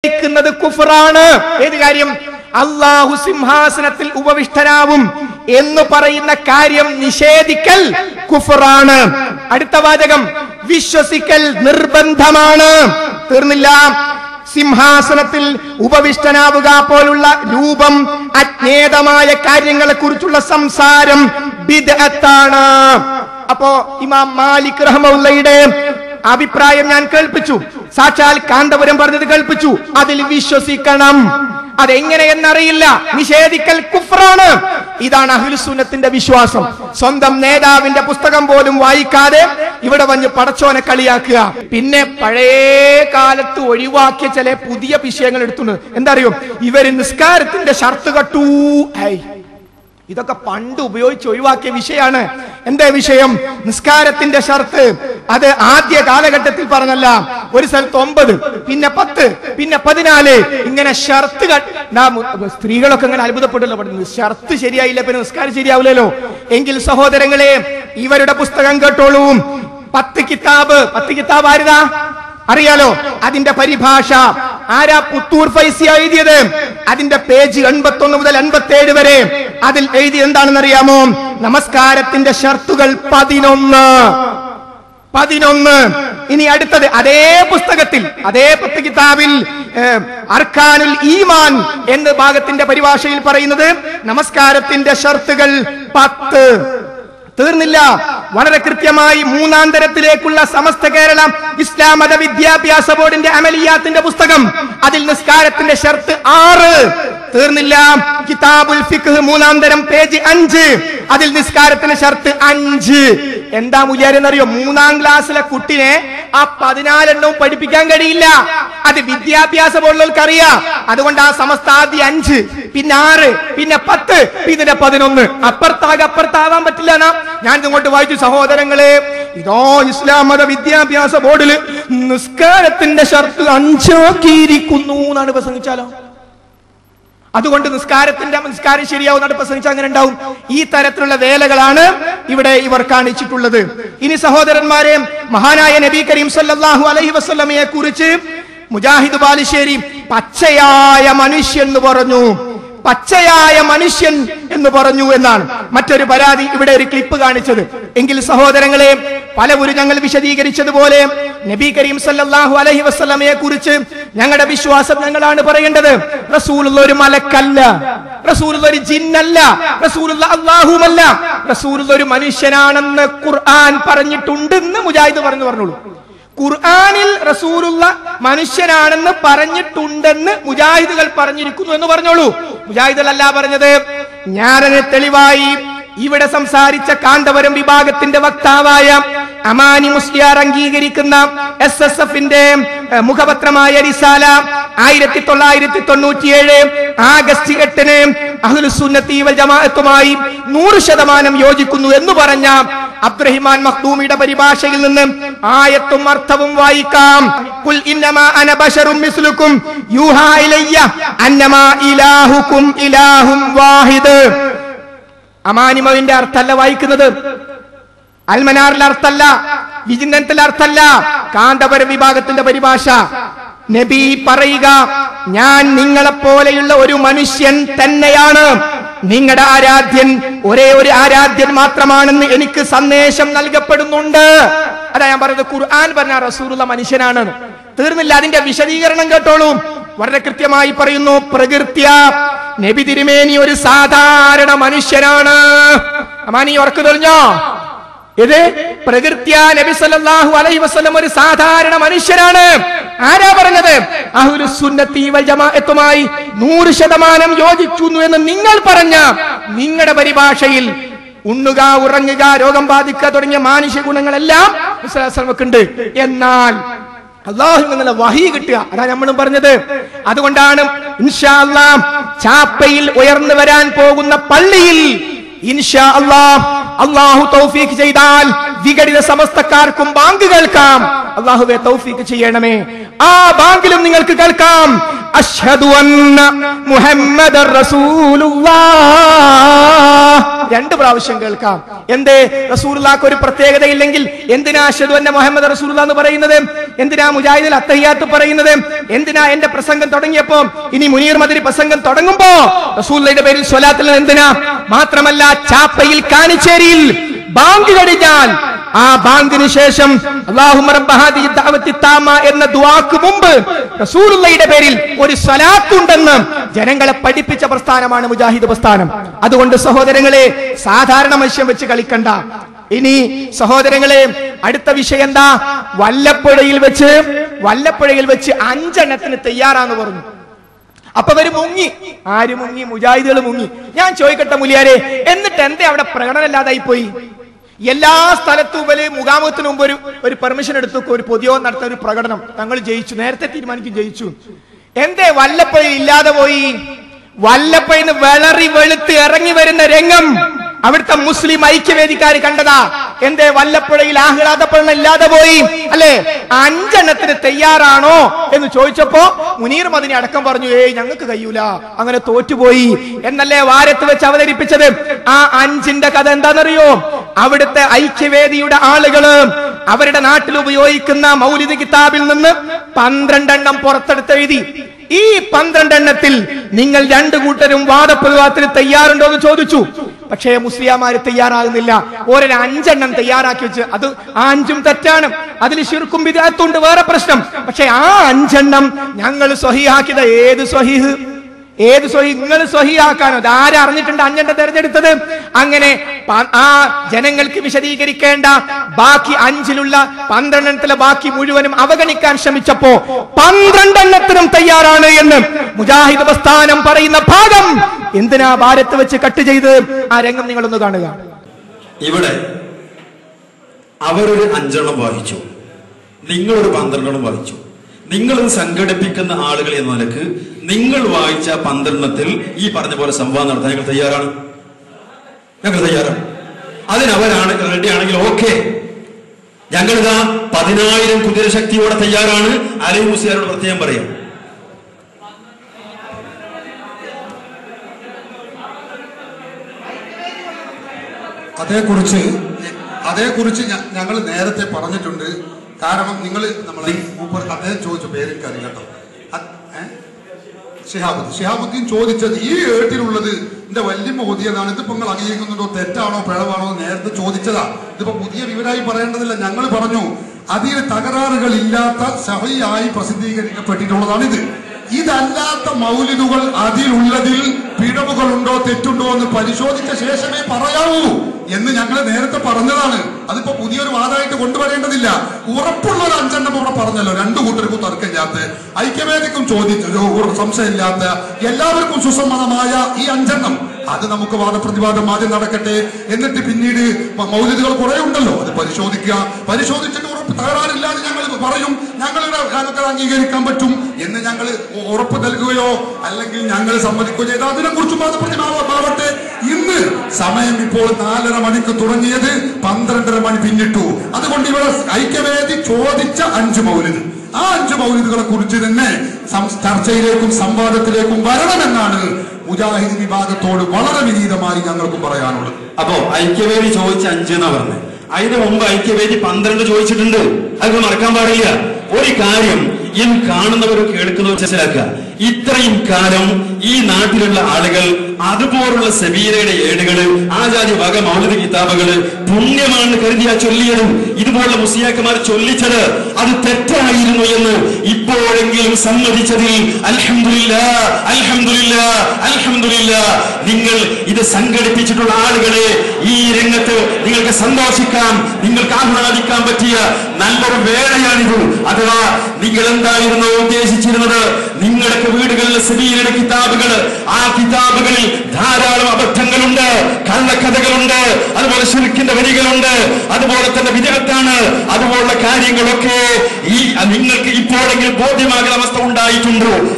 കുഫറാണ്. ഏത് കാര്യം? അല്ലാഹു സിംഹാസനത്തിൽ ഉപവിഷ്ടനാവും എന്ന് പറയുന്ന കാര്യം നിഷേധിക്കൽ കുഫറാണ്. അടുത്ത വാചകം വിശ്വസിക്കൽ നിർബന്ധമാണ്. തീർന്നില്ല. സിംഹാസനത്തിൽ ഉപവിഷ്ടനാവുക പോലുള്ള രൂപം, അജ്ഞേതമായ കാര്യങ്ങളെ കുറിച്ചുള്ള സംസാരം ബിദ്അത്താണ്. അപ്പോ ഇമാം മാലിക് റഹ്മത്തുള്ളാഹിയുടെ അഭിപ്രായം ഞാൻ കേൾപ്പിച്ചു. സാക്ഷാൽ കാന്തപുരം പറഞ്ഞത് കേൾപ്പിച്ചു. അതിൽ വിശ്വസിക്കണം. അതെങ്ങനെയെന്നറിയില്ല. നിഷേധിക്കൽ കുഫ്റാണ്. ഇതാണ് അഹ്ലുസുന്നത്തിന്റെ വിശ്വാസം. സ്വന്തം നേതാവിന്റെ പുസ്തകം പോലും വായിക്കാതെ ഇവിടെ വന്ന് പടച്ചോനെ കളിയാക്കുക. പിന്നെ പഴയ കാലത്ത് ഒഴിവാക്കിയ ചില പുതിയ വിഷയങ്ങൾ എടുത്തുണ്ട്. എന്താ അറിയോ? ഇവര് നിസ്കാരത്തിന്റെ ഷർത്ത് കെട്ടു. ഇതൊക്കെ പണ്ട് ഉപയോഗിച്ച് ഒഴിവാക്കിയ വിഷയമാണ്. എന്താ വിഷയം? നിസ്കാരത്തിന്റെ ഷർത്ത്. അത് ആദ്യ കാലഘട്ടത്തിൽ പറഞ്ഞല്ല. ഒരു സ്ഥലത്ത് 9, പിന്നെ 10, പിന്നെ 14 ഇങ്ങനെ ഷർത്ത്. സ്ത്രീകളൊക്കെ ഇങ്ങനെ അത്ഭുതപ്പെട്ടല്ലോ. പഠിക്കുന്നത് ഷർത്ത് ശരിയായില്ല, പിന്നെ നിസ്കാരം ശരിയാവില്ലല്ലോ. എങ്കിൽ സഹോദരങ്ങളെ, ഇവരുടെ പുസ്തകം കേട്ടോളൂ. 10 കിതാബ് ആരുതാ അറിയാലോ? അതിന്റെ പരിഭാഷ ആരാ? പുത്തൂർ ഫൈസി എഴുതിയത്. അതിന്റെ പേജ് 81 മുതൽ 57 വരെ. അതിൽ എഴുതി എന്താണെന്ന് അറിയാമോ? നമസ്കാരത്തിന്റെ ഷർത്തുകൾ 11. ഇനി അടുത്തത് അതേ പുസ്തകത്തിൽ, അതേ 10 കിതാബിൽ അർക്കാനുൽ ഈമാൻ എന്ന ഭാഗത്തിന്റെ പരിഭാഷയിൽ പറയുന്നത് നമസ്കാരത്തിന്റെ ഷർത്തുകൾ 10. തീർന്നില്ല. വളരെ കൃത്യമായി 3-ാം തരത്തിലേക്കുള്ള സമസ്ത കേരള ഇസ്ലാം മത വിദ്യാഭ്യാസ ബോർഡിന്റെ അമലിയാത്തിന്റെ പുസ്തകം, അതിൽ നിസ്കാരത്തിന്റെ ഷർത്ത് 6. തീർന്നില്ല. കിതാബുൽ ഫിഖ് 3-ാം തരം പേജ് 5, അതിൽ നിസ്കാരത്തിന്റെ ഷർത്ത് 5. എന്താ മുജാരെന്നറിയോ? 3-ാം ക്ലാസ്സിലെ കുട്ടിനെ ആ 14 എണ്ണവും പഠിപ്പിക്കാൻ കഴിയില്ല. അത് വിദ്യാഭ്യാസ ബോർഡിലേക്ക് അറിയാം. അതുകൊണ്ട് ആ സമസ്ത ആദ്യം 5, പിന്നെ 6, പിന്നെ 10, പിന്നെ 11. അപ്പുറത്താകാൻ പറ്റില്ല. ഞാൻ ഇങ്ങോട്ട് വായിച്ചു. സഹോദരങ്ങളെ, ഇതോ ഇസ്ലാം മത വിദ്യാഭ്യാസ ബോർഡിൽ നിസ്കാരത്തിന്റെ ഷർത്ത് 5 ആക്കിയിരിക്കുന്നു എന്നാണ് പ്രസംഗിച്ചാലോ. അതുകൊണ്ട് നിസ്കാരം ശരിയാവുന്നതാണ് പ്രസംഗിച്ചാൽ അങ്ങനെ ഉണ്ടാവും. ഈ തരത്തിലുള്ള വേലകളാണ് ഇവിടെ ഇവർ കാണിച്ചിട്ടുള്ളത്. ഇനി സഹോദരന്മാരെ, മഹാനായ നബി കരീം സല്ലല്ലാഹു അലൈഹി വസല്ലമയെ കുറിച്ച് മുജാഹിദ് ബാലുശ്ശേരി പച്ചയായ മനുഷ്യൻ എന്ന് പറഞ്ഞു. പച്ചയായ മനുഷ്യൻ എന്ന് പറഞ്ഞു എന്നാണ് മറ്റൊരു പരാതി ഇവിടെ ഒരു ക്ലിപ്പ് കാണിച്ചത്. എങ്കിൽ സഹോദരങ്ങളെ, പലവരും ഞങ്ങൾ വിശദീകരിച്ചതുപോലെ നബി കരീം സല്ലല്ലാഹു അലൈഹി വസല്ലമയെ കുറിച്ച് ഞങ്ങളുടെ വിശ്വാസം ഞങ്ങളാണ് പറയേണ്ടത്. റസൂലുള്ള ഒരു മലക്കല്ല, റസൂലുള്ള ഒരു ജിന്നല്ല, റസൂലുള്ള അല്ലാഹുമല്ല, റസൂലുള്ള ഒരു മനുഷ്യനാണെന്ന് ഖുർആൻ പറഞ്ഞിട്ടുണ്ടെന്ന് മുജാഹിദ് പറഞ്ഞോളൂ. ഖുർആനിൽ റസൂലുള്ള മനുഷ്യനാണെന്ന് പറഞ്ഞിട്ടുണ്ടെന്ന് മുജാഹിദുകൾ പറഞ്ഞിരിക്കുന്നു എന്ന് പറഞ്ഞോളൂ. മുജാഹിദുകളല്ല പറഞ്ഞത്. ഞാനത് തെളിവായി ഇവിടെ സംസാരിച്ച കാന്തപുരം വിഭാഗത്തിന്റെ വക്താവായ അമാനി മുസ്ലിയാർ അംഗീകരിക്കുന്ന SSFന്റെ മുഖപത്രമായ റിസാല 1997 ആഗസ്റ്റ് 8 അഹ്ലുസുന്നത്തി വൽ ജമാഅത്തുമായി 100% യോജിക്കുന്നു എന്ന് പറഞ്ഞ അബ്ദുറഹിമാൻ മഖ്ദൂമിയുടെ പരിഭാഷയിൽ നിന്ന് ആയത്തും അർത്ഥവും വായിക്കാം. ഖുൽ ഇന്നമാ അന ബശറും മിസ്ലുക്കും യൂഹാ ഇലയ്യ അന്നമാ ഇലാഹുക്കും ഇലാഹും വാഹിദ്. അമാനിമവിന്റെ അർത്ഥമല്ല വായിക്കുന്നത്, അൽമനാറിലെ അർത്ഥമല്ല, വിജിന്നത്തിലെ അർത്ഥമല്ല, കാന്തപുരം വിഭാഗത്തിന്റെ പരിഭാഷ. നബി പറയുക, ഞാൻ നിങ്ങളെപ്പോലെയുള്ള ഒരു മനുഷ്യൻ തന്നെയാണ്. നിങ്ങളുടെ ആരാധ്യൻ ഒരേ ഒരു ആരാധ്യൻ മാത്രമാണെന്ന് എനിക്ക് സന്ദേശം നൽകപ്പെടുന്നുണ്ട്. അതാ ഞാൻ പറയുന്നത്. ഖുർആൻ പറഞ്ഞ റസൂലുള്ള മനുഷ്യനാണ്. തീർന്നില്ല. അതിന്റെ വിശദീകരണം കേട്ടോളൂ. വളരെ കൃത്യമായി പറയുന്നു. പ്രകൃത്യ നബി തിരുമേനി ഒരു സാധാരണ മനുഷ്യനാണ്. അമാനി ഉറക്കു തെളിഞ്ഞോ? ഇത് പ്രകൃത്യ നബി സല്ലല്ലാഹു അലൈഹി വസല്ലം ഒരു സാധാരണ മനുഷ്യനാണ്. ആരാ പറഞ്ഞത്? അഹ്ലുസുന്നത്തി വൽ ജമാഅത്തുമായി 100% യോജിക്കുന്നു എന്ന് നിങ്ങൾ പറഞ്ഞ നിങ്ങളുടെ പരിഭാഷയിൽ ഉണ്ണുക, ഉറങ്ങുക, രോഗം ബാധിക്കുക തുടങ്ങിയ മാനുഷ്യ ഗുണങ്ങളെല്ലാം ഉണ്ട്. എന്നാൽ അല്ലാഹു നിങ്ങളെ വഹി കിട്ടുക, അതാ നമ്മളും പറഞ്ഞത്. അതുകൊണ്ടാണ് ഇൻഷാ അല്ലാഹ് ചാപ്പയിൽ ഉയർന്നു വരാൻ പോകുന്ന പള്ളിയിൽ ഇൻഷാ അല്ലാഹ് അല്ലാഹു തൗഫീഖ് ചെയ്താൽ വിഘടിത സമസ്തക്കാർക്കും ബാങ്ക് കേൾക്കാം. അല്ലാഹുവേ തൗഫീഖ് ചെയ്യണമേ. ആ ബാങ്കിലും നിങ്ങൾക്ക് കേൾക്കാം. അശ്ഹദു അന്ന മുഹമ്മദർ റസൂലുള്ളാഹ്. 2 പ്രാവശ്യം കേൾക്കാം. എന്തേ? റസൂലുള്ളാഹിക്ക് ഒരു പ്രത്യേകത ഇല്ലെങ്കിൽ എന്തിനാ അശ്ഹദു അന്ന മുഹമ്മദ് റസൂലുള്ളാഹ് എന്ന് പറയുന്നത്? എന്തിനാ മുജാഹിദിൽ അത്തഹിയാത്ത് പറയുന്നത്? എന്തിനാ എന്റെ പ്രസംഗം തുടങ്ങിയപ്പോ ഇനി മുനീർ മദരി പ്രസംഗം തുടങ്ങുമ്പോ റസൂലുള്ളാഹിയുടെ പേരിൽ സ്വലാത്തിൽ എന്തിനാ? മാത്രമല്ല ചാപ്പയിൽ കാണിച്ചേരിയിൽ ബാങ്ക് കഴിഞ്ഞാൽ ആ ബാങ്കിന് ശേഷം അല്ലാഹുമ്മ റബ്ബ ഹാദിഹി ദഅവത്തി താമ എന്ന ദുആക്ക് മുമ്പ് റസൂലുള്ളാഹിയുടെ പേരിൽ ഒരു സ്വലാത്ത് ഉണ്ടെന്ന് ജനങ്ങളെ പഠിപ്പിച്ച പ്രസ്ഥാനമാണ് മുജാഹിദ് പ്രസ്ഥാനം. അതുകൊണ്ട് സഹോദരങ്ങളെ, സാധാരണ മനുഷ്യൻ വെച്ച് കളിക്കണ്ട. ഇനി സഹോദരങ്ങളെ, അടുത്ത വിഷയം എന്താ? വല്ലപ്പുഴയിൽ വെച്ച് 5 എണ്ണത്തിന് തയ്യാറാന്ന് പറഞ്ഞു. അപ്പൊ അവര് മുങ്ങി. ആര് മുങ്ങി? മുജാഹിദുകൾ മുങ്ങി. ഞാൻ ചോദിക്കട്ടെ മുലിയാരെ, എന്നിട്ട് എന്തേ അവിടെ പ്രകടനമില്ലാതായി പോയി? എല്ലാ സ്ഥലത്തും ഇവര് മുഖാമുഖത്തിന് മുമ്പ് ഒരു പെർമിഷൻ എടുത്തു, ഒരു പൊതുയോഗം നടത്തുന്ന ഒരു പ്രകടനം. തങ്ങൾ ജയിച്ചു, നേരത്തെ തീരുമാനിക്കും ജയിച്ചു. എന്തേ വല്ലപ്പുഴയിൽ ഇല്ലാതെ പോയി? വല്ലപ്പുഴയിൽ നിന്ന് വെളറി വെളുത്ത് ഇറങ്ങി വരുന്ന രംഗം അവിടുത്തെ മുസ്ലിം ഐക്യവേദിക്കാർ കണ്ടതാ. എന്തേ വല്ലപ്പുഴയിൽ ആഹ്ലാദപ്പെടണം ഇല്ലാതെ പോയി? അല്ലെ? 5 എണ്ണത്തിന് തയ്യാറാണോ എന്ന് ചോദിച്ചപ്പോ മുനീർ മദനി അടക്കം പറഞ്ഞു, ഞങ്ങൾക്ക് കഴിയൂല, അങ്ങനെ തോറ്റുപോയി എന്നല്ലേ വാരത്ത് വെച്ച് അവതരിപ്പിച്ചത്. ആ 5ന്റെ കഥ എന്താണെന്നറിയോ? അവിടുത്തെ ഐക്യവേദിയുടെ ആളുകള് അവരുടെ നാട്ടിൽ ഉപയോഗിക്കുന്ന മൗലിദ് കിതാബിൽ നിന്ന് 12 എണ്ണം പുറത്തെടുത്തെഴുതി. ഈ 12 എണ്ണത്തിൽ നിങ്ങൾ 2 കൂട്ടരും വാദപ്രതിവാദത്തിന് തയ്യാറുണ്ടോ എന്ന് ചോദിച്ചു. പക്ഷേ മുസ്ലിയാമാര് തയ്യാറാകുന്നില്ല. ഓരോ 5 എണ്ണം തയ്യാറാക്കി വെച്ച് അത് 5ഉം തെറ്റാണ്. അതിൽ ശിർക്കും ബിദ്അത്തും ഉണ്ട്, വേറെ പ്രശ്നം. പക്ഷെ ആ 5 എണ്ണം ഞങ്ങൾ സ്വഹീഹാക്കിയത്. ഏത് സ്വഹീഹ്? നിങ്ങൾ സ്വഹീഹാക്കാനോ? ആര് അറിഞ്ഞിട്ടുണ്ട് 5 എണ്ണം തെരഞ്ഞെടുത്തത്? അങ്ങനെ ആ ജനങ്ങൾക്ക് വിശദീകരിക്കേണ്ട ബാക്കി 5ലുള്ള 12 എണ്ണത്തിലെ ബാക്കി മുഴുവനും അവഗണിക്കാൻ ശ്രമിച്ചപ്പോ 12 എണ്ണത്തിനും തയ്യാറാണ് എന്ന് മുജാഹിദ് പ്രസ്ഥാനം പറയുന്ന ഭാഗം എന്തിനാ ഭാരത്ത് വെച്ച് കട്ട് ചെയ്ത്? ആ രംഗം നിങ്ങളൊന്ന് കാണുക. ഇവിടെ അവരൊരു 5 എണ്ണം വായിച്ചു, നിങ്ങളൊരു 12 എണ്ണം വായിച്ചു. നിങ്ങൾ സംഘടിപ്പിക്കുന്ന ആളുകൾ എന്ന നിലക്ക് നിങ്ങൾ വായിച്ച 12 എണ്ണത്തിൽ ഈ പറഞ്ഞ പോലെ സംവാദം നടത്താൻ ഞങ്ങൾ തയ്യാറാണ്. അതിനവരാണ് റെഡി ആണെങ്കിൽ ഓക്കെ. ഞങ്ങളിതാ 10,000 കുതിരശക്തിയോടെ തയ്യാറാണ്. അലി മുസ്ലിയാരോട് പ്രത്യേകം പറയാം. അതേക്കുറിച്ച് ഞങ്ങൾ നേരത്തെ പറഞ്ഞിട്ടുണ്ട്. കാരണം നിങ്ങൾ നമ്മളെ അദ്ദേഹം ചോദിച്ച പേരെനിക്ക് അറിയാം കേട്ടോ. ഷിഹാബുദ്ദീൻ ചോദിച്ചത് ഈ ഏട്ടിലുള്ളത് എന്റെ വല്യമ്മ ഓതിയതാണ്. ഇതിപ്പോ നിങ്ങൾ അംഗീകരിക്കുന്നുണ്ടോ? തെറ്റാണോ പിഴവാണോ? നേരത്തെ ചോദിച്ചതാ. ഇതിപ്പോ പുതിയ വിവരമായി പറയേണ്ടതില്ല. ഞങ്ങൾ പറഞ്ഞു അതിൽ തകരാറുകൾ ഇല്ലാത്ത സഹീഹായി പ്രസിദ്ധീകരിക്കപ്പെട്ടിട്ടുള്ളതാണിത്. ഇതല്ലാത്ത മൗലിദുകൾ അതിലുള്ളതിൽ പിഴവുകളുണ്ടോ തെറ്റുണ്ടോ എന്ന് പരിശോധിച്ച ശേഷമേ പറയാവൂ എന്ന് ഞങ്ങൾ നേരത്തെ പറഞ്ഞതാണ്. അതിപ്പോ പുതിയൊരു വാദമായിട്ട് കൊണ്ടുവരേണ്ടതില്ല. ഉറപ്പുള്ള ഒരു 5 എണ്ണം ഇവിടെ പറഞ്ഞല്ലോ. 2 കൂട്ടർക്കും തർക്കമില്ലാത്ത, ഐക്യവേദിക്കും സംശയമില്ലാത്ത, എല്ലാവർക്കും സുസമ്മതമായ ഈ 5 എണ്ണം അത് നമുക്ക് വാദപ്രതിവാദം ആദ്യം നടക്കട്ടെ. എന്നിട്ട് പിന്നീട് മൗലിദുകൾ കുറെ ഉണ്ടല്ലോ, അത് പരിശോധിക്കുക. പരിശോധിച്ചിട്ട് ഉറപ്പ് തകരാറില്ലാതെ ഞങ്ങൾ പറയും ഞങ്ങൾക്ക് അംഗീകരിക്കാൻ പറ്റും എന്ന് ഞങ്ങൾ ഉറപ്പ് നൽകുകയോ അല്ലെങ്കിൽ ഞങ്ങൾ സമ്മതിക്കുകയോ ചെയ്താൽ അതിനെക്കുറിച്ചും വാദപ്രതിവാദമാവട്ടെ. ഇന്ന് സമയം ഇപ്പോൾ 4:30 മണിക്ക് തുടങ്ങിയത് 12:30 മണി പിന്നിട്ടു. അതുകൊണ്ട് ഇവിടെ ഐക്യവേദി ചോദിച്ച 5 മൗലിദ്, ആ 5 മൗലിദുകളെ കുറിച്ച് തന്നെ ചർച്ചയിലേക്കും സംവാദത്തിലേക്കും വരണമെന്നാണ് മുജാഹിദ് വിഭാഗത്തോട് വളരെ വിനീതമായി ഞങ്ങൾക്കും പറയാനുള്ളത്. അപ്പോ ഐക്യവേദി ചോദിച്ച 5 എന്നാ പറഞ്ഞത്. അതിന് മുമ്പ് ഐക്യവേദി 12 ചോദിച്ചിട്ടുണ്ട്. അത് മറക്കാൻ പാടില്ല. ഒരു കാര്യം ഇത് കാണുന്നവരും കേൾക്കുന്നവരും മനസ്സിലാക്കുക. ഇത്രയും കാലം ഈ നാട്ടിലുള്ള ആളുകൾ അതുപോലുള്ള സബീരയുടെ ഏടുകള്, ആചാര്യ വക മൗലിദ് കിതാബുകള് പുണ്യമാണെന്ന് കരുതിയാ ചൊല്ലിയതും ഇതുപോലുള്ള മുസ്ലിയാക്കന്മാർ ചൊല്ലിച്ചത് അത് തെറ്റായിരുന്നു എന്ന് ഇപ്പോഴെങ്കിലും സമ്മതിച്ചതിൽ അൽഹംദുലില്ലാഹ്, അൽഹംദുലില്ലാഹ്, അൽഹംദുലില്ലാഹ്. നിങ്ങൾ ഇത് സംഘടിപ്പിച്ചിട്ടുള്ള ആളുകളെ ഈ രംഗത്ത് നിങ്ങൾക്ക് സന്തോഷിക്കാം, നിങ്ങൾക്ക് ആഹ്ലാദിക്കാൻ പറ്റിയ നല്ലൊരു വേളയാണിത്. അഥവാ നിങ്ങൾ എന്തായിരുന്നു ഉദ്ദേശിച്ചിരുന്നത്? നിങ്ങളുടെ വീടുകളിലെ സബീരയുടെ കിതാബുകൾ, ആ കിതാബുകളിൽ ധാരാളം അബദ്ധങ്ങളുണ്ട്, കള്ളക്കഥകളുണ്ട്, അതുപോലെ ശിർക്കിന്റെ വരികളുണ്ട്, അതുപോലെ തന്നെ വിദഗ്ധാണ്, അതുപോലുള്ള കാര്യങ്ങളൊക്കെ ഈ നിങ്ങൾക്ക് ഇപ്പോഴെങ്കിലും ബോധ്യമാകുന്ന അവസ്ഥ ഉണ്ടായിട്ടുണ്ടോ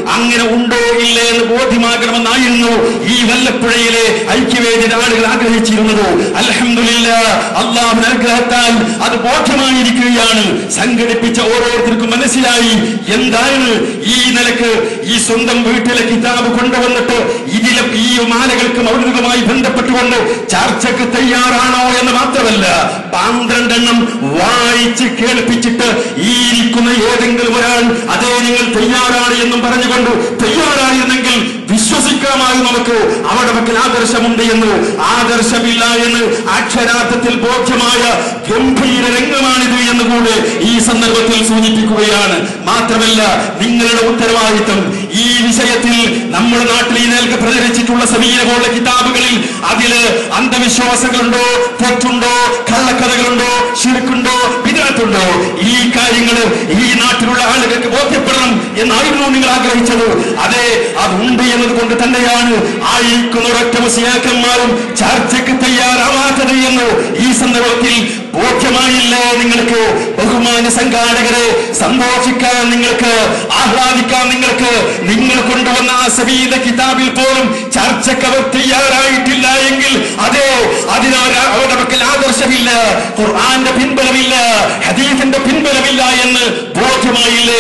അങ്ങനെ ഉണ്ടോ ഇല്ലേ എന്ന് ബോധ്യമാകണമെന്നായിരുന്നു ഈ വല്ലപ്പുഴയിലെ ഐക്യവേദിയുടെ ആളുകൾ ആഗ്രഹിച്ചിരുന്നത്. അൽഹംദുലില്ലാഹ്, അല്ലാഹുവിന്റെ അനുഗ്രഹത്താൽ അത് ബോധ്യമായിരിക്കുകയാണ്. സംഘടിപ്പിച്ച ഓരോരുത്തർക്കും മനസ്സിലായി എന്താണ് ഈ നിലക്ക് ഈ സ്വന്തം വീട്ടിലെ കിതാബ് കൊണ്ടുവന്നിട്ട് ഇതിലെ ഈ മാലകൾക്ക് മൗലികമായി ബന്ധപ്പെട്ടുകൊണ്ട് ചർച്ചയ്ക്ക് തയ്യാറാണോ എന്ന് മാത്രമല്ല, 12 എണ്ണം വായിച്ച് കേൾപ്പിച്ചിട്ട് ഈ ഇരിക്കുന്ന ഏതെങ്കിലും ഒരാൾ അതേ നിങ്ങൾ തയ്യാറാണ് എന്നും പറഞ്ഞുകൊണ്ട് തയ്യാറായിരുന്നെങ്കിൽ വിശ്വസിക്കാമായി നമുക്ക് അവിടെ മക്കൾ ആദർശമുണ്ട് എന്ന്. ആദർശമില്ല എന്ന് അക്ഷരാർത്ഥത്തിൽ ബോധ്യമായ ഗംഭീര രംഗമാണിത് എന്ന് കൂടെ ഈ സന്ദർഭത്തിൽ സൂചിപ്പിക്കുകയാണ്. മാത്രമല്ല, നിങ്ങളുടെ ഉത്തരവാദിത്വം ഈ വിഷയത്തിൽ നമ്മുടെ നാട്ടിൽ ഈ നിലക്ക് പ്രചരിച്ചിട്ടുള്ള സമീന പോലുള്ള കിതാബുകളിൽ അതില് അന്ധവിശ്വാസങ്ങളുണ്ടോ, തെറ്റുണ്ടോ, കള്ളക്കഥകളുണ്ടോ, ശിർക്കുണ്ടോ, ബിദ്അത്തുണ്ടോ, ഈ കാര്യങ്ങൾ ഈ നാട്ടിലുള്ള ആളുകൾക്ക് ബോധ്യപ്പെടണം എന്നായിരുന്നു നിങ്ങൾ ആഗ്രഹിച്ചത്. അതെ, അതുണ്ട് എന്നതുകൊണ്ട് തന്നെയാണ് ആയിരിക്കുന്ന ഒരൊറ്റ മുസ്ലിയാക്കന്മാരും ചർച്ചയ്ക്ക് തയ്യാറാവാത്തത് എന്ന് ഈ സന്ദർഭത്തിൽ ബോധ്യമായില്ലേ നിങ്ങൾക്ക്? ബഹുമാന്യ സംഘാടകരെ, സന്തോഷിക്കാൻ നിങ്ങൾക്ക്, ആഹ്ലാദിക്കാൻ നിങ്ങൾക്ക്, നിങ്ങൾ കൊണ്ടുവന്ന ആ സബീല കിതാബിൽ പോലും ചർച്ചയ്ക്ക് അവർ തയ്യാറായിട്ടില്ല എങ്കിൽ അതെ, അവരുടെ മക്കൾ ആദർശമില്ല, ഖുർആന്റെ പിൻബലമില്ല, ഹദീസിന്റെ പിൻബലമില്ല എന്ന് ബോധ്യമായില്ലേ?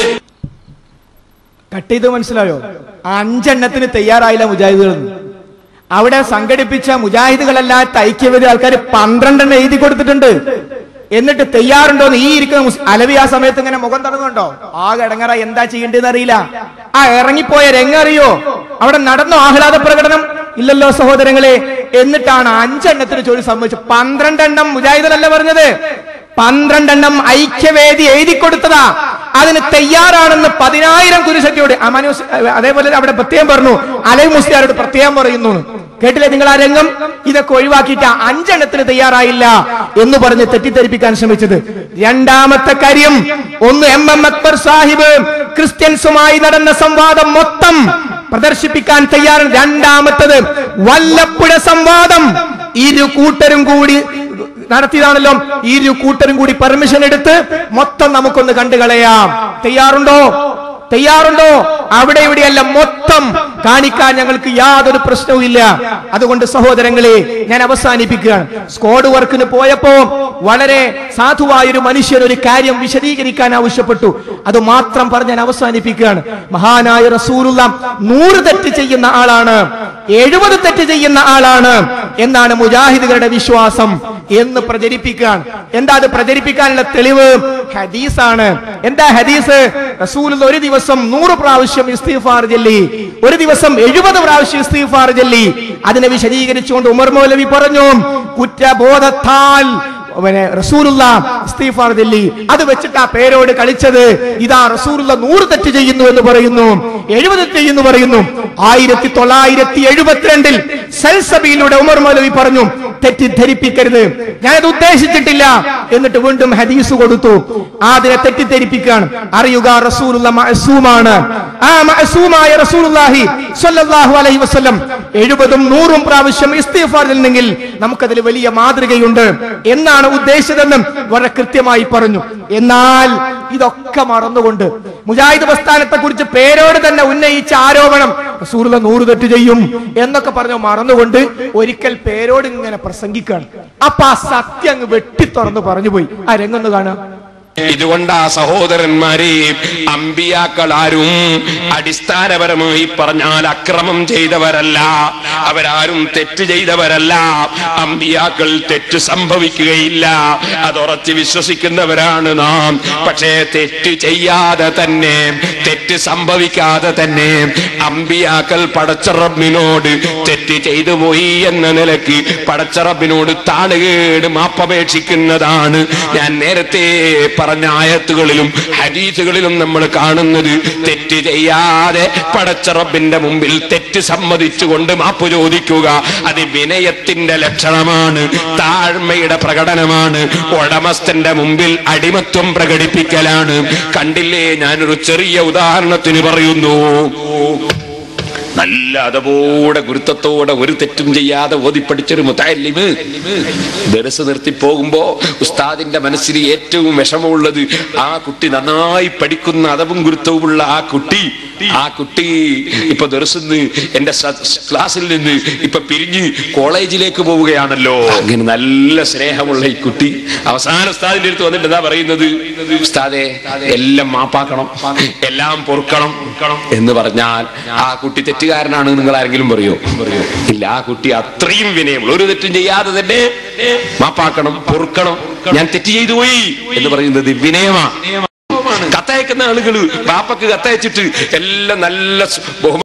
കട്ട് ചെയ്ത് മനസ്സിലായോ? 5 എണ്ണത്തിന് തയ്യാറായില്ല മുജാഹിദുകൾ. അവിടെ സംഘടിപ്പിച്ച മുജാഹിദുകളല്ലാത്ത ഐക്യവേദി ആൾക്കാർ 12 എണ്ണം എഴുതി കൊടുത്തിട്ടുണ്ട്. എന്നിട്ട് തയ്യാറുണ്ടോന്ന് ഈ ഇരിക്കുന്ന അലവി ആ സമയത്ത് ഇങ്ങനെ മുഖം തടഞ്ഞുണ്ടോ? ആകെ ഇടങ്ങറ, എന്താ ചെയ്യേണ്ടതെന്ന് അറിയില്ല. ആ ഇറങ്ങിപ്പോയ രംഗറിയോ? അവിടെ നടന്നോ ആഹ്ലാദ പ്രകടനം? ഇല്ലല്ലോ സഹോദരങ്ങളെ. എന്നിട്ടാണ് 5 എണ്ണത്തിന് ജോലി സംഭവിച്ചു. 12 എണ്ണം മുജാഹിദല്ല പറഞ്ഞത്, 12 എണ്ണം ഐക്യവേദി എഴുതി കൊടുത്തതാ. അതിന് തയ്യാറാണെന്ന് 10,000 കുരിശറ്റോട് അതേപോലെ അവിടെ പ്രത്യേകം പറഞ്ഞു, അലവി മുസ്ലിയാരോട് പ്രത്യേകം പറയുന്നു. കേട്ടില്ലേ നിങ്ങൾ ആ രംഗം? ഇതൊക്കെ ഒഴിവാക്കിയിട്ട് 5 എണ്ണത്തിന് തയ്യാറായില്ല എന്ന് പറഞ്ഞ് തെറ്റിദ്ധരിപ്പിക്കാൻ ശ്രമിച്ചത്. രണ്ടാമത്തെ കാര്യം, ഒന്ന് MM അക്ബർ സാഹിബ് ക്രിസ്ത്യൻസുമായി നടന്ന സംവാദം മൊത്തം പ്രദർശിപ്പിക്കാൻ തയ്യാറാണ്. രണ്ടാമത്തത് വല്ലപ്പുഴ സംവാദം ഇരു കൂട്ടരും കൂടി നടത്തിയതാണല്ലോ. ഇരു കൂട്ടരും കൂടി പെർമിഷൻ എടുത്ത് മൊത്തം നമുക്കൊന്ന് കണ്ടുകളയാം. തയ്യാറുണ്ടോ? തയ്യാറുണ്ടോ? അവിടെ ഇവിടെയല്ല, മൊത്തം കാണിക്കാൻ ഞങ്ങൾക്ക് യാതൊരു പ്രശ്നവും ഇല്ല. അതുകൊണ്ട് സഹോദരങ്ങളെ, ഞാൻ അവസാനിപ്പിക്കുകയാണ്. സ്ക്വാഡ് വർക്കിന് പോയപ്പോ വളരെ സാധുവായൊരു മനുഷ്യൻ ഒരു കാര്യം വിശദീകരിക്കാൻ ആവശ്യപ്പെട്ടു. അത് മാത്രം പറഞ്ഞ് ഞാൻ അവസാനിപ്പിക്കുകയാണ്. മഹാനായ റസൂലുള്ളാഹ് 100 തെറ്റ് ചെയ്യുന്ന ആളാണ്, 70 തെറ്റ് ചെയ്യുന്ന ആളാണ് എന്നാണ് മുജാഹിദുകളുടെ വിശ്വാസം എന്ന് പ്രചരിപ്പിക്കുകയാണ്. എന്താ അത് പ്രചരിപ്പിക്കാനുള്ള തെളിവ്? ഹദീസാണ്. എന്താ ഹദീസ്? റസൂലുള്ളാഹ് ഒരു ദിവസം 100 പ്രാവശ്യം ഇസ്തിഗ്ഫാർ ചൊല്ലി, ഒരു ദിവസം 70 പ്രാവശ്യം ഇസ്തിഗ്ഫാർ ചൊല്ലി. അതിനെ വിശദീകരിച്ചുകൊണ്ട് ഉമർ മൗലവി പറഞ്ഞു, കുറ്റബോധത്താൽ റസൂലുള്ളാഹ് ഇസ്തിഗ്ഫാർ ചൊല്ലി, അത് വെച്ചിട്ട് ആ പേരോട് കളിച്ചത്. ഇതാ റസൂലുള്ളാഹ് 100 തെറ്റ് ചെയ്യുന്നു എന്ന് പറയുന്നു, 70 ചെയ്യുന്നു പറയുന്നു. 1972 സൽസബിയിലൂടെ ഉമർ മൗലവി പറഞ്ഞു, തെറ്റിദ്ധരിപ്പിക്കരുത്, ഞാനത് ഉദ്ദേശിച്ചിട്ടില്ല. എന്നിട്ട് വീണ്ടും ഹദീസ് കൊടുത്തു. അതിനെ തെറ്റിദ്ധരിപ്പിക്കുകയാണ്. അറിയുക, റസൂലുള്ളാഹ് മഅസൂമാണ്. ആ മഅസൂമായ റസൂലുള്ളാഹി സ്വല്ലല്ലാഹു അലൈഹി വസല്ലം 70ഉം 100ഉം പ്രാവശ്യം ഇസ്തിഗ്ഫാർ ചൊല്ലുന്നെങ്കിൽ നമുക്കതിൽ വലിയ മാതൃകയുണ്ട് എന്നാണ് ഉദ്ദേശിച്ചതെന്നും വളരെ കൃത്യമായി പറഞ്ഞു. എന്നാൽ ഇതൊക്കെ മറന്നുകൊണ്ട് മുജാഹിദ് പ്രസ്ഥാനത്തെ കുറിച്ച് പേരോട് തന്നെ ഉന്നയിച്ച ആരോപണം, റസൂലുള്ളാഹ് 100 തെറ്റ് ചെയ്യും എന്നൊക്കെ പറഞ്ഞു മറന്നുകൊണ്ട് ഒരിക്കൽ പേരോട് ഇങ്ങനെ പ്രസംഗിക്കുകയാണ്. അപ്പൊ ആ സത്യം അങ്ങ് വെട്ടി തുറന്ന് പറഞ്ഞു പോയി. ആ രംഗൊന്ന് കാണാം. ഇതുകൊണ്ടാ സഹോദരന്മാരെ, അമ്പിയാക്കൾ ആരും അടിസ്ഥാനപരമായി പറഞ്ഞാൽ അക്രമം ചെയ്തവരല്ല, അവരാരും തെറ്റ് ചെയ്തവരല്ല. അമ്പിയാക്കൾ തെറ്റ് സംഭവിക്കുകയില്ല, അതുറച്ച് വിശ്വസിക്കുന്നവരാണ് നാം. പക്ഷേ തെറ്റ് ചെയ്യാതെ തന്നെ, തെറ്റ് സംഭവിക്കാതെ തന്നെ അമ്പിയാക്കൾ പടച്ചറബിനോട് തെറ്റ് ചെയ്തു പോയി എന്ന നിലയ്ക്ക് പടച്ചറബിനോട് താളുകേട് മാപ്പപേക്ഷിക്കുന്നതാണ്. ഞാൻ നേരത്തെ പറഞ്ഞ ആയത്തുകളിലും ഹദീസുകളിലും നമ്മൾ കാണുന്നത് തെറ്റ് ചെയ്യാതെ പടച്ച റബ്ബിന്റെ മുമ്പിൽ തെറ്റ് സമ്മതിച്ചുകൊണ്ട് മാപ്പ് ചോദിക്കുക. അത് വിനയത്തിന്റെ ലക്ഷണമാണ്, താഴ്മയുടെ പ്രകടനമാണ്, ഉടമസ്ഥന്റെ മുമ്പിൽ അടിമത്വം പ്രകടിപ്പിക്കലാണ്. കണ്ടില്ലേ, ഞാനൊരു ചെറിയ ഉദാഹരണത്തിന് പറയുന്നു. നല്ല അതപോടെ ഗുരുത്വത്തോടെ ഒരു തെറ്റും ചെയ്യാതെ ഓതിപ്പടിച്ചൊരു മുതഅല്ലിമ് ദർസ് നിർത്തി പോകുമ്പോ ഉസ്താദിന്റെ മനസ്സിൽ ഏറ്റവും വിഷമമുള്ളത് ആ കുട്ടി നന്നായി പഠിക്കുന്ന അതവും ഗുരുത്വവുമുള്ള ആ കുട്ടി ഇപ്പൊ ദർസിന്ന് എന്റെ ക്ലാസ്സിൽ നിന്ന് ഇപ്പൊ പിരിഞ്ഞ് കോളേജിലേക്ക് പോവുകയാണല്ലോ. അങ്ങനെ നല്ല സ്നേഹമുള്ള ഈ കുട്ടി അവസാന ഉസ്താദിന്റെ അടുത്ത് വന്നിട്ട് എന്താ പറയുന്നത്? ഉസ്താദെ, എല്ലാം മാപ്പാക്കണം, എല്ലാം പൊറുക്കണം എന്ന് പറഞ്ഞാൽ ആ കുട്ടി തെറ്റുകാരനാണ് നിങ്ങൾ ആരെങ്കിലും പറയോ? ഇല്ല. ആ കുട്ടി അത്രയും വിനയമുള്ള, ഒരു തെറ്റും ചെയ്യാതെ തന്നെ മാപ്പാക്കണം, പൊറുക്കണം, ഞാൻ തെറ്റ് ചെയ്തു പോയി എന്ന് പറയുന്നത് വിനയമാണ്. കത്തയക്കുന്ന ആളുകൾ ബാപ്പക്ക് കത്തയച്ചിട്ട് എല്ലാം നല്ല